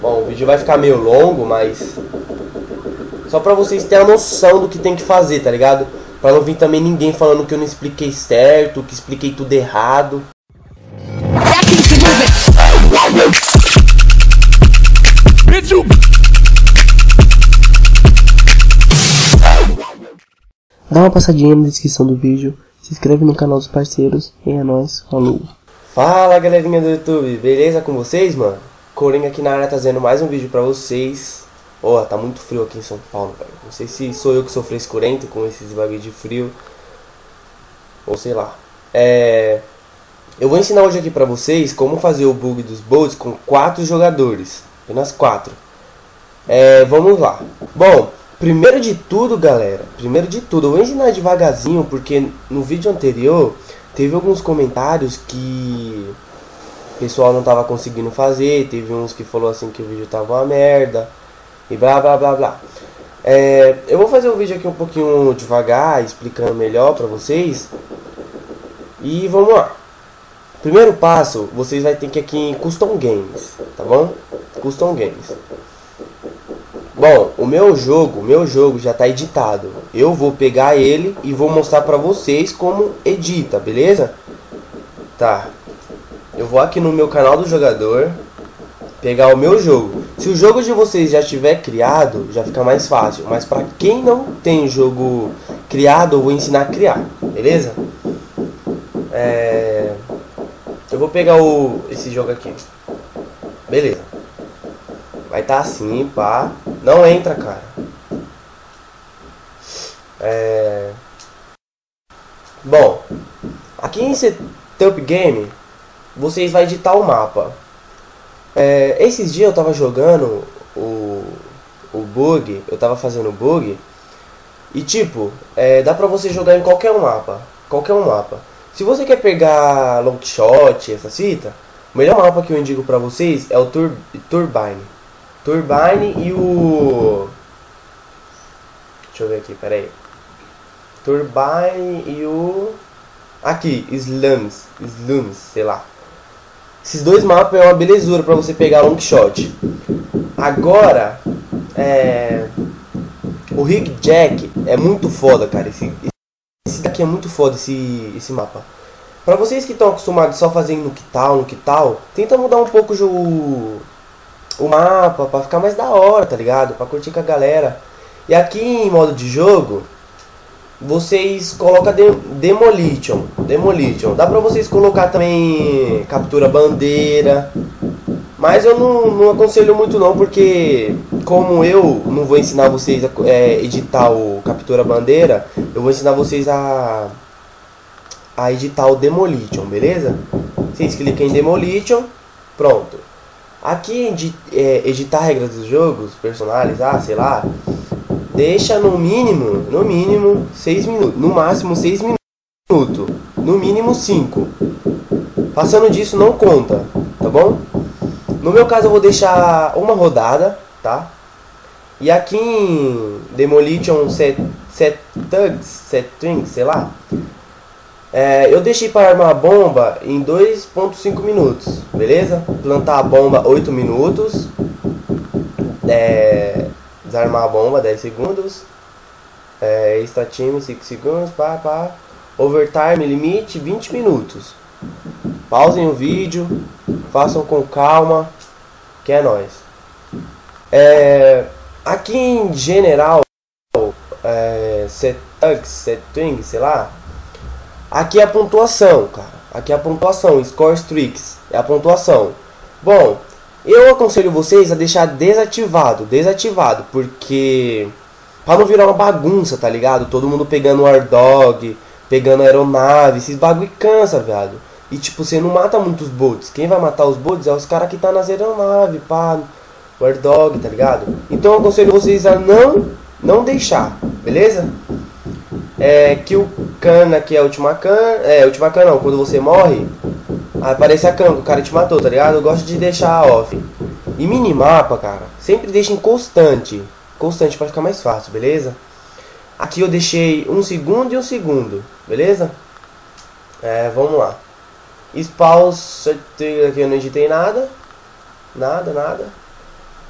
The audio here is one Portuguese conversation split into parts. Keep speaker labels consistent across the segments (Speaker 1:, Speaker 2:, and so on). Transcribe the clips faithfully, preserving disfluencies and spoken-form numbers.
Speaker 1: Bom, o vídeo vai ficar meio longo, mas só pra vocês terem a noção do que tem que fazer, tá ligado? Pra não vir também ninguém falando que eu não expliquei certo, que expliquei tudo errado. Dá uma passadinha na descrição do vídeo, se inscreve no canal dos parceiros e é nóis, falou! Fala galerinha do YouTube, beleza com vocês, mano? Coringa aqui na área trazendo mais um vídeo pra vocês. Ó, oh, tá muito frio aqui em São Paulo, velho. Não sei se sou eu que sou frescurento com esses bagulho de frio, ou sei lá. É... Eu vou ensinar hoje aqui pra vocês como fazer o bug dos bots com quatro jogadores. Apenas quatro. É, vamos lá. Bom, primeiro de tudo, galera, primeiro de tudo, eu vou ensinar devagarzinho, porque no vídeo anterior teve alguns comentários que o pessoal não tava conseguindo fazer. Teve uns que falou assim que o vídeo tava uma merda e blá blá blá blá. É, eu vou fazer o vídeo aqui um pouquinho devagar, explicando melhor pra vocês. E vamos lá. Primeiro passo, vocês vão ter que ir aqui em Custom Games, tá bom? Custom Games. Bom, o meu jogo, o meu jogo já tá editado. Eu vou pegar ele e vou mostrar pra vocês como edita, beleza? Tá. Eu vou aqui no meu canal do jogador, pegar o meu jogo. Se o jogo de vocês já tiver criado, já fica mais fácil. Mas pra quem não tem jogo criado, eu vou ensinar a criar, beleza? É... Eu vou pegar o... esse jogo aqui. Beleza. Vai tá assim, pá. Não entra, cara. É... Bom, aqui em Setup Game, vocês vão editar o mapa. É... Esses dias eu tava jogando o, o bug, eu tava fazendo bug. E tipo, é... dá pra você jogar em qualquer mapa. Qualquer um mapa. Se você quer pegar long shot, essa fita, o melhor mapa que eu indico pra vocês é o Tur Turbine. Turbine e o... Deixa eu ver aqui, peraí. Turbine e o... Aqui, Slums. Slums, sei lá. Esses dois mapas é uma belezura pra você pegar long shot. Agora, é... o Rig Jack é muito foda, cara. Esse, esse daqui é muito foda, esse, esse mapa. Pra vocês que estão acostumados só fazendo no que tal, no que tal, tenta mudar um pouco o... o mapa, pra ficar mais da hora, tá ligado? Pra curtir com a galera. E aqui em modo de jogo, vocês colocam de Demolition. Demolition. Dá pra vocês colocar também captura bandeira. Mas eu não, não aconselho muito não, porque como eu não vou ensinar vocês a é, editar o captura bandeira, eu vou ensinar vocês a, a editar o Demolition, beleza? Vocês clicam em Demolition, pronto. Aqui em é, editar regras dos jogos, personalizar, sei lá, deixa no mínimo, no mínimo seis minutos, no máximo seis minutos, no mínimo cinco. Passando disso não conta, tá bom? No meu caso eu vou deixar uma rodada, tá? E aqui em Demolition set, set tugs, set twins, sei lá, É, eu deixei para armar a bomba em dois ponto cinco minutos, beleza? Plantar a bomba oito minutos, é, desarmar a bomba dez segundos, é, extra time cinco segundos, pá, pá. Overtime limite vinte minutos. Pausem o vídeo, façam com calma, que é nóis. É, aqui em general, é, set tugs, set twins, sei lá. Aqui é a pontuação, cara. Aqui é a pontuação. Score streaks. É a pontuação. Bom, eu aconselho vocês a deixar desativado. Desativado. Porque... pra não virar uma bagunça, tá ligado? Todo mundo pegando War Dog, pegando aeronave. Esses bagulho cansa, viado. E tipo, você não mata muitos bots. Quem vai matar os bots é os caras que tá nas aeronaves, pá. War Dog, tá ligado? Então eu aconselho vocês a não, não deixar. Beleza? É, que o cana aqui é a última cana. É, última cana não, quando você morre, aparece a cana, o cara te matou, tá ligado? Eu gosto de deixar off. E minimapa, cara, sempre deixa em constante. Constante pra ficar mais fácil, beleza? Aqui eu deixei um segundo e um segundo, beleza? É, vamos lá. Spawn, aqui eu não editei nada. Nada, nada.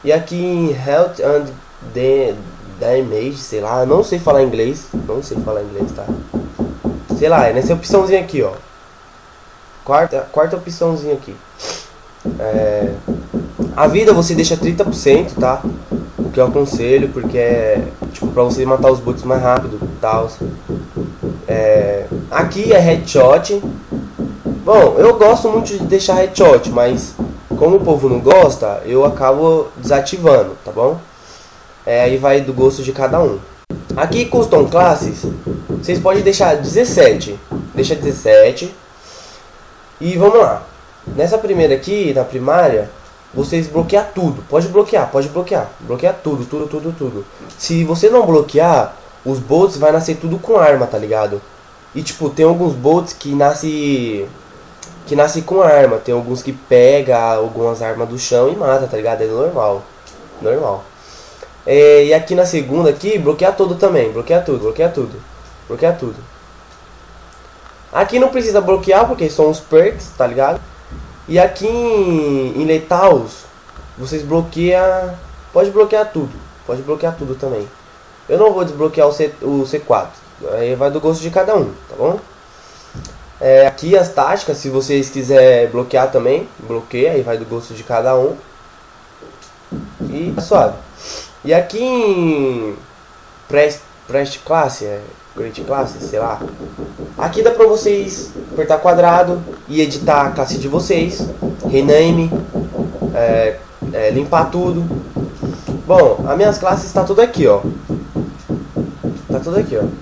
Speaker 1: E aqui em Health and the Damage, sei lá, não sei falar inglês, não sei falar inglês, tá? Sei lá, é nessa opçãozinha aqui, ó. Quarta, quarta opçãozinha aqui. É, a vida você deixa trinta por cento, tá? O que eu aconselho, porque é tipo pra você matar os bots mais rápido e tal. É, aqui é headshot. Bom, eu gosto muito de deixar headshot, mas como o povo não gosta, eu acabo desativando, tá bom? É, aí vai do gosto de cada um. Aqui custom classes, vocês podem deixar dezessete. Deixa dezessete. E vamos lá. Nessa primeira aqui, na primária, vocês bloqueiam tudo. Pode bloquear, pode bloquear. Bloqueia tudo, tudo, tudo, tudo. Se você não bloquear, os bots vai nascer tudo com arma, tá ligado? E tipo, tem alguns bots que nasce que nasce com arma. Tem alguns que pega algumas armas do chão e mata, tá ligado? É normal. Normal. É, e aqui na segunda aqui, bloqueia tudo também. Bloqueia tudo, bloqueia tudo. Bloqueia tudo. Aqui não precisa bloquear porque são os perks, tá ligado? E aqui em, em Letals, vocês bloqueiam... Pode bloquear tudo. Pode bloquear tudo também. Eu não vou desbloquear o, C, o C quatro. Aí vai do gosto de cada um, tá bom? É, aqui as táticas, se vocês quiserem bloquear também, bloqueia, aí vai do gosto de cada um. E tá suave. E aqui em Prest, Prest Classe, é, Great Classe, sei lá. Aqui dá pra vocês apertar quadrado e editar a classe de vocês. Rename, é, é, limpar tudo. Bom, as minhas classes está tudo aqui, ó. Tá tudo aqui, ó.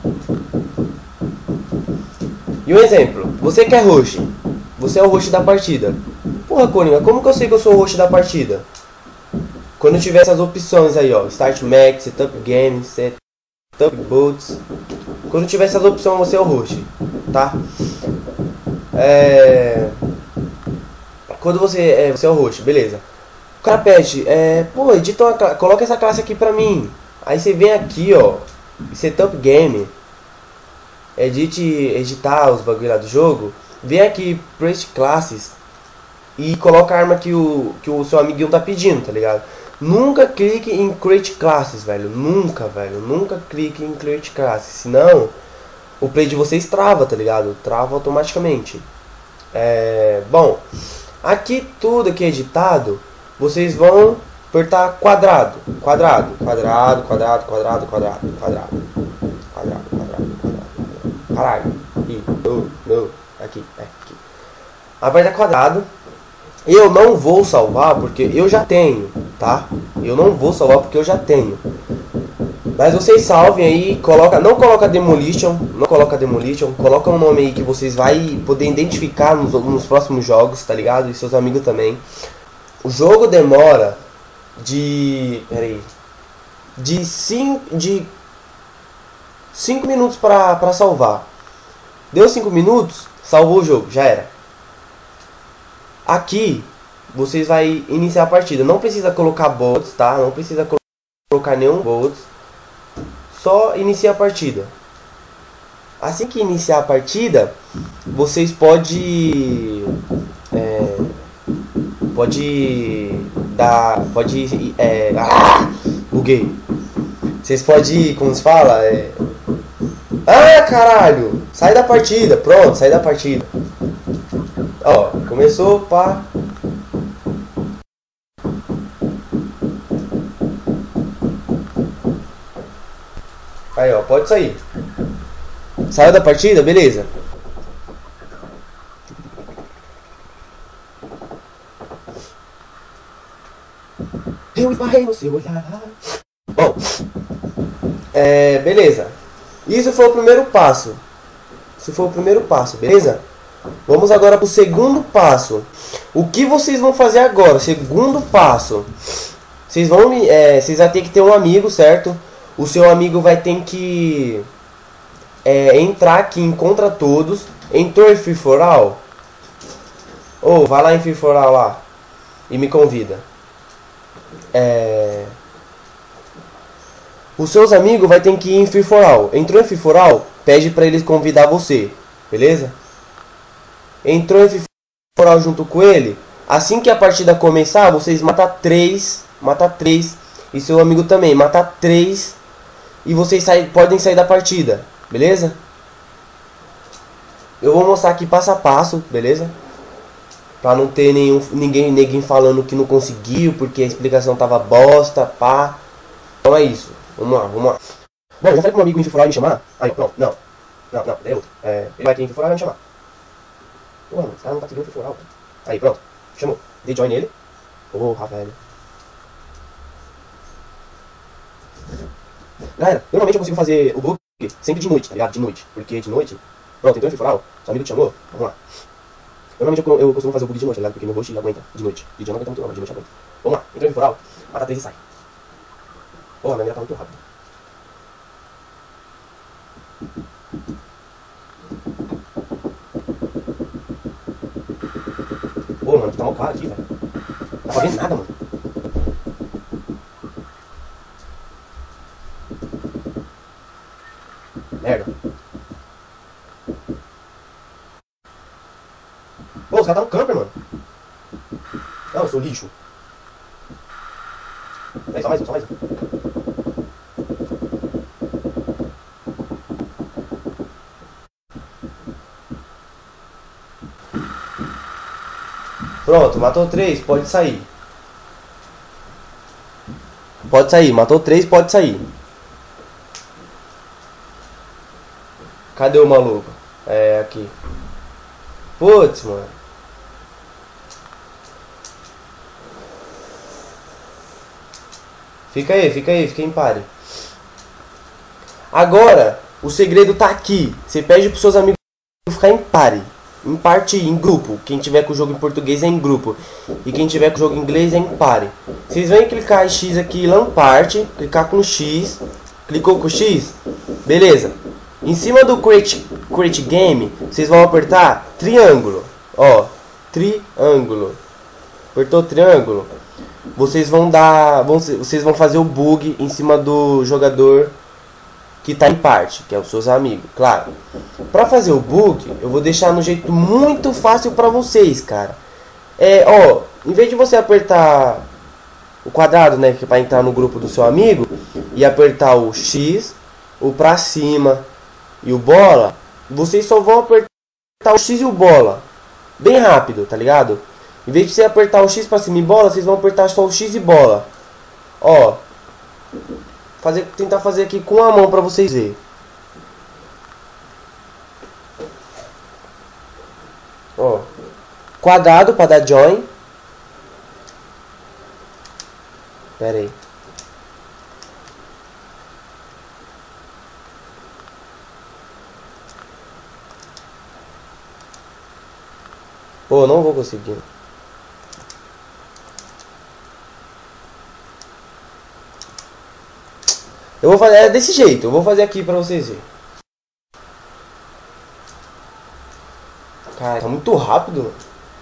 Speaker 1: E um exemplo, você que é host, você é o host da partida. Porra, Coringa, como que eu sei que eu sou o host da partida? Quando tiver essas opções aí, ó, Start Match, Setup Game, Setup Bots. Quando tiver essas opções, você é o host, tá? É... Quando você é, você é o host, beleza. O cara pede, é, pô, edita uma, coloca essa classe aqui pra mim. Aí você vem aqui, ó, Setup Game. Edite, editar os bagulho lá do jogo. Vem aqui, Prest Classes. E coloca a arma que o, que o seu amiguinho tá pedindo, tá ligado? Nunca clique em Create Classes, velho. Nunca, velho. Nunca clique em Create Classes. Senão, o play de vocês trava, tá ligado? Trava automaticamente. É, bom, aqui tudo aqui editado, vocês vão apertar quadrado. Quadrado, quadrado, quadrado, quadrado, quadrado, quadrado. Quadrado, quadrado, quadrado. Caralho. Aqui, não, não. Aqui, é, aqui. Aperta quadrado. Eu não vou salvar porque eu já tenho, tá? Eu não vou salvar porque eu já tenho. Mas vocês salvem aí, coloca, não coloca Demolition, não coloca Demolition, coloca um nome aí que vocês vai poder identificar nos, nos próximos jogos, tá ligado? E seus amigos também. O jogo demora de, peraí, de cinco, de cinco minutos pra, pra salvar. Deu cinco minutos, salvou o jogo, já era. Aqui, vocês vão iniciar a partida. Não precisa colocar bots, tá? Não precisa colocar nenhum bots. Só inicia a partida. Assim que iniciar a partida, vocês podem... É, pode dar... Pode... É, ah! Buguei. Vocês podem... Como se fala? É, ah, caralho! Sai da partida. Pronto, sai da partida. Ó, começou, pá. Aí, ó, pode sair. Saiu da partida? Beleza. Eu esbarrei no seu olhar. Bom, é, beleza. Isso foi o primeiro passo. Isso foi o primeiro passo, beleza? Vamos agora para o segundo passo. O que vocês vão fazer agora? Segundo passo. Vocês vão, é, vocês vão ter que ter um amigo, certo? O seu amigo vai ter que é, entrar aqui em Contra Todos. Entrou em Free for All? Ou oh, vai lá em Free for All lá e me convida. É... Os seus amigos vai ter que ir em Free for All. Entrou em Free for All? Pede para eles convidar você, beleza? Entrou em Free for All junto com ele. Assim que a partida começar, vocês matam três matar três. E seu amigo também, matar três. E vocês saem, podem sair da partida, beleza? Eu vou mostrar aqui passo a passo, beleza? Pra não ter nenhum, ninguém, ninguém falando que não conseguiu, porque a explicação tava bosta, pá. Então é isso, vamos lá, vamos lá. Bom, eu já falei pro meu amigo Infifurar me chamar. Aí, pronto, não. Não, não, é outro. É, ele vai ter Infifurar e vai me chamar. Pô, mano, esse cara não tá conseguindo Infifurar. Aí, pronto, chamou. Dei join nele. Porra, velho. Galera, normalmente eu consigo fazer o bug sempre de noite, tá ligado? De noite. Porque de noite... Pronto, então Infifurar, seu amigo te chamou. Vamos lá. Normalmente eu, eu costumo fazer o bug de noite, tá ligado? Porque meu host aguenta de noite. De dia não aguenta muito não, mas de noite aguenta. Vamos lá, entrou em Infifurar, mata três e sai. Porra, minha mira tá muito rápida. Pô, mano, tá mal claro aqui, velho. Não dá pra ver nada, mano. Merda. Pô, os caras tá no camper, mano. Não, eu sou lixo. É, só mais um, só mais um. Pronto, matou três, pode sair. Pode sair, matou três, pode sair. Cadê o maluco? É, aqui. Putz, mano. Fica aí, fica aí, fica em pare. Agora, o segredo tá aqui. Você pede pros seus amigos ficar em pare. Em parte, em grupo. Quem tiver com o jogo em português é em grupo. E quem tiver com o jogo em inglês é em pare. Vocês vêm clicar em X aqui, Lampart. Clicar com X. Clicou com X? Beleza. Em cima do Create, create Game, vocês vão apertar triângulo. Ó, triângulo. Apertou triângulo. Vocês vão dar, vão, vocês vão fazer o bug em cima do jogador que tá em parte, que é os seus amigos, claro. Pra fazer o bug, eu vou deixar no jeito muito fácil pra vocês, cara. É, ó, em vez de você apertar o quadrado, né, que é pra entrar no grupo do seu amigo, e apertar o X, o pra cima e o bola, vocês só vão apertar o X e o bola. Bem rápido, tá ligado? Em vez de você apertar o X pra cima e bola, vocês vão apertar só o X e bola. Ó. Fazer, tentar fazer aqui com a mão pra vocês verem. Ó. Quadrado pra dar join. Pera aí. Pô, não vou conseguir. Eu vou fazer é desse jeito. Eu vou fazer aqui pra vocês verem. Cara, tá muito rápido.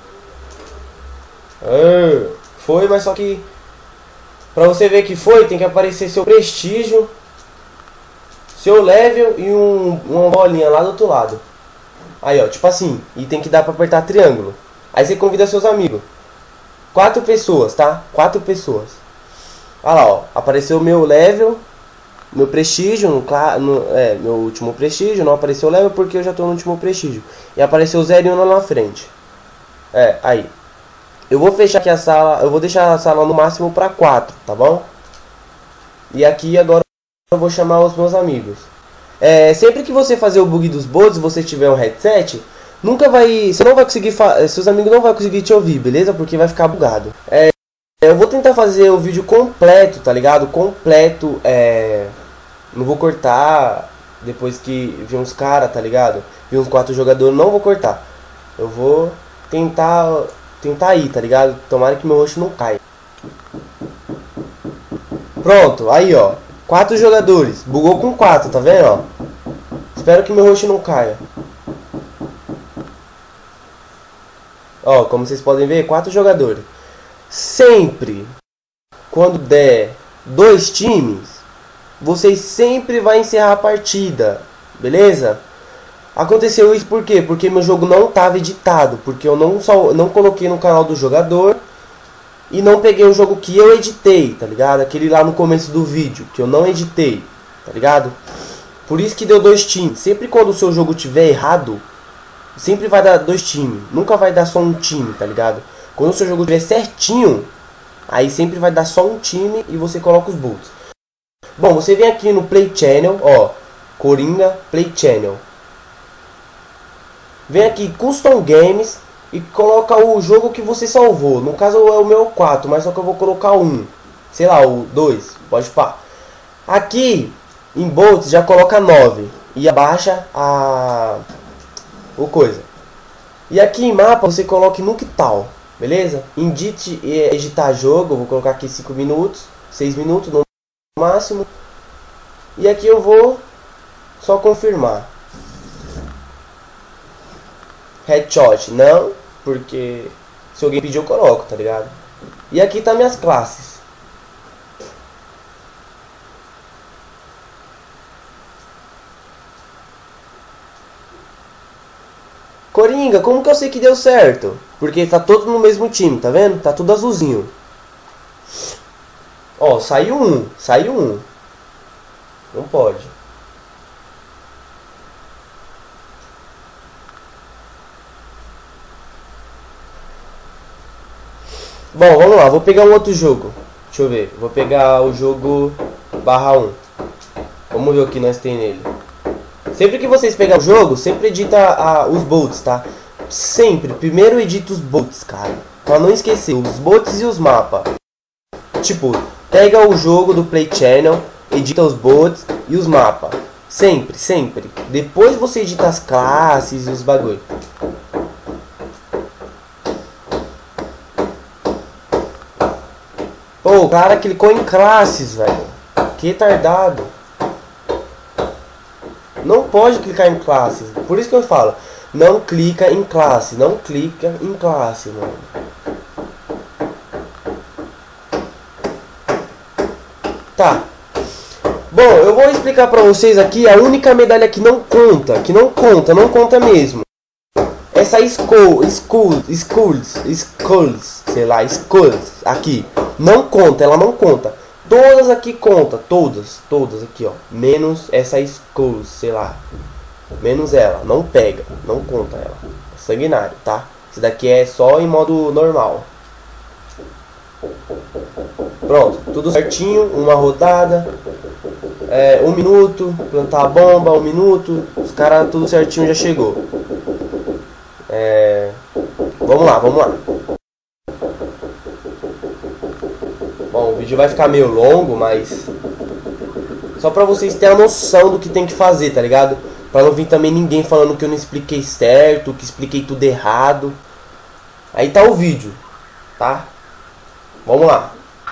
Speaker 1: Ah, foi, mas só que pra você ver que foi, tem que aparecer seu prestígio, seu level e um, uma bolinha lá do outro lado. Aí, ó, tipo assim. E tem que dar pra apertar triângulo. Aí você convida seus amigos. Quatro pessoas, tá? Quatro pessoas. Olha lá, ó. Apareceu meu level, meu prestígio, no, no, é, meu último prestígio. Não apareceu o level porque eu já tô no último prestígio. E apareceu o zero e um lá na frente. É, aí. Eu vou fechar aqui a sala. Eu vou deixar a sala no máximo pra quatro, tá bom? E aqui agora eu vou chamar os meus amigos. É, sempre que você fazer o bug dos bots, você tiver um headset, nunca vai, você não vai conseguir, seus amigos não vão conseguir te ouvir, beleza? Porque vai ficar bugado. É, eu vou tentar fazer o vídeo completo, tá ligado? Completo, é, não vou cortar depois que vir uns caras, tá ligado? Vir uns quatro jogadores, não vou cortar. Eu vou tentar, tentar ir, tá ligado? Tomara que meu rosto não caia. Pronto, aí ó. Quatro jogadores. Bugou com quatro, tá vendo, ó? Espero que meu rosto não caia. Ó, como vocês podem ver, quatro jogadores. Sempre, quando der dois times, vocês sempre vai encerrar a partida. Beleza? Aconteceu isso por quê? Porque meu jogo não estava editado. Porque eu não, só, não coloquei no canal do jogador. e não peguei o jogo que eu editei, tá ligado? Aquele lá no começo do vídeo, que eu não editei, tá ligado? Por isso que deu dois times. Sempre quando o seu jogo tiver errado, sempre vai dar dois times. Nunca vai dar só um time, tá ligado? Quando o seu jogo tiver certinho, aí sempre vai dar só um time e você coloca os bolts. Bom, você vem aqui no Play Channel, ó, Coringa Play Channel. Vem aqui Custom Games e coloca o jogo que você salvou. No caso é o meu quatro, mas só que eu vou colocar um. Sei lá, o dois, pode pá. Aqui em bolts já coloca nove e abaixa a o coisa. E aqui em mapa você coloca no que tal, beleza? Edite editar jogo, eu vou colocar aqui cinco minutos, seis minutos no máximo. E aqui eu vou só confirmar. Headshot não, porque se alguém pedir eu coloco, tá ligado? E aqui tá minhas classes. Coringa, como que eu sei que deu certo? Porque tá todo no mesmo time, tá vendo? Tá tudo azulzinho. Ó, saiu um, saiu um. Não pode. Bom, vamos lá, vou pegar um outro jogo. Deixa eu ver, vou pegar o jogo barra um. Vamos ver o que nós tem nele. Sempre que vocês pegarem o jogo, sempre edita a, os bolts, tá? Sempre, primeiro edita os bolts, cara. Pra não esquecer, os bolts e os mapas. Tipo, pega o jogo do Play Channel, edita os bolts e os mapas. Sempre, sempre. Depois você edita as classes e os bagulho. Pô, o cara clicou em classes, velho. Que retardado. Não pode clicar em classes. Por isso que eu falo, não clica em classe. Não clica em classe, mano. Tá. Bom, eu vou explicar pra vocês aqui a única medalha que não conta. Que não conta, não conta mesmo. Essa Skull, Skull, Skulls, Skulls, sei lá, Skulls, aqui. Não conta, ela não conta. Todas aqui conta, todas, todas aqui, ó. Menos essa Skulls, sei lá. Menos ela, não pega, não conta ela. É sanguinário, tá? Esse daqui é só em modo normal. Pronto, tudo certinho, uma rodada. É, um minuto, plantar a bomba, um minuto. Os caras tudo certinho já chegou. É, vamos lá, vamos lá. Bom, o vídeo vai ficar meio longo, mas só pra vocês terem a noção do que tem que fazer, tá ligado? Pra não vir também ninguém falando que eu não expliquei certo, que expliquei tudo errado. Aí tá o vídeo, tá? Vamos lá.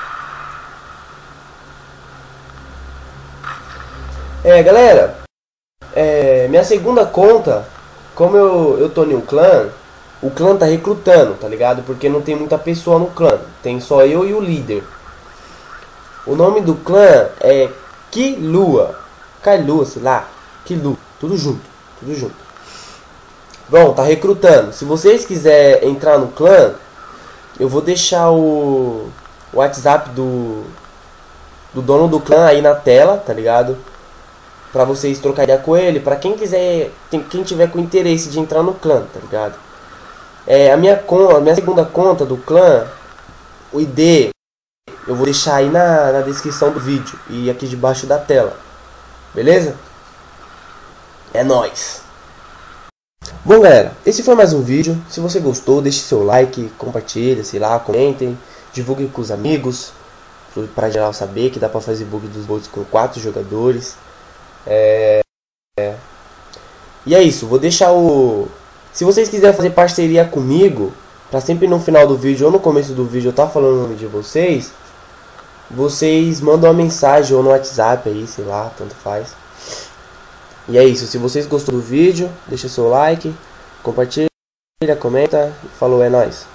Speaker 1: É, galera, é, minha segunda conta, como eu, eu tô em um clã, o clã tá recrutando, tá ligado? Porque não tem muita pessoa no clã, tem só eu e o líder. O nome do clã é Kilua, Kailua, sei lá, Kilu, tudo junto, tudo junto. Bom, tá recrutando. Se vocês quiserem entrar no clã, eu vou deixar o, o WhatsApp do, do dono do clã aí na tela, tá ligado? Pra vocês trocarem com ele, pra quem quiser, tem, quem tiver com interesse de entrar no clã, tá ligado? É, a minha conta, a minha segunda conta do clã, o I D, eu vou deixar aí na, na descrição do vídeo e aqui debaixo da tela, beleza? É nóis! Bom, galera, esse foi mais um vídeo. Se você gostou, deixe seu like, compartilha, sei lá, comentem, divulguem com os amigos, pra geral saber que dá pra fazer bug dos bots com quatro jogadores. É... é. E é isso, vou deixar o... Se vocês quiserem fazer parceria comigo, pra sempre no final do vídeo ou no começo do vídeo eu tá falando o nome de vocês, vocês mandam uma mensagem ou no WhatsApp aí, sei lá, tanto faz. E é isso, se vocês gostou do vídeo, deixa seu like, compartilha, comenta, falou, é nóis.